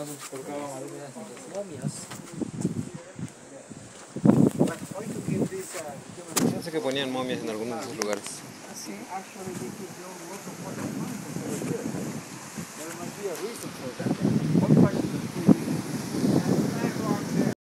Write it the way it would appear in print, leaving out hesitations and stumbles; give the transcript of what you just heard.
momias. Pensé que ponían momias en algunos de esos lugares. ¿Ah, sí?